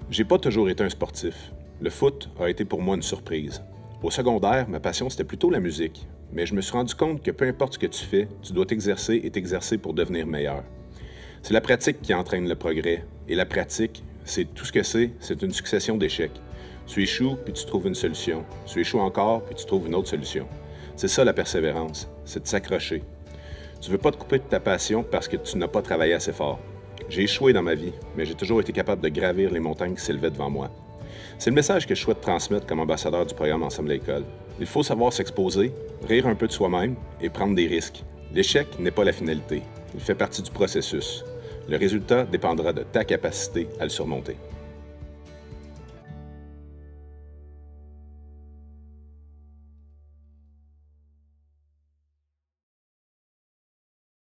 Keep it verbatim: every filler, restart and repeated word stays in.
J'ai pas toujours été un sportif. Le foot a été pour moi une surprise. Au secondaire, ma passion c'était plutôt la musique, mais je me suis rendu compte que peu importe ce que tu fais, tu dois t'exercer et t'exercer pour devenir meilleur. C'est la pratique qui entraîne le progrès, et la pratique, c'est tout ce que c'est, c'est une succession d'échecs. Tu échoues, puis tu trouves une solution. Tu échoues encore, puis tu trouves une autre solution. C'est ça la persévérance, c'est de s'accrocher. Tu veux pas te couper de ta passion parce que tu n'as pas travaillé assez fort. J'ai échoué dans ma vie, mais j'ai toujours été capable de gravir les montagnes qui s'élevaient devant moi. C'est le message que je souhaite transmettre comme ambassadeur du programme Ensemble à l'école. Il faut savoir s'exposer, rire un peu de soi-même et prendre des risques. L'échec n'est pas la finalité, il fait partie du processus. Le résultat dépendra de ta capacité à le surmonter.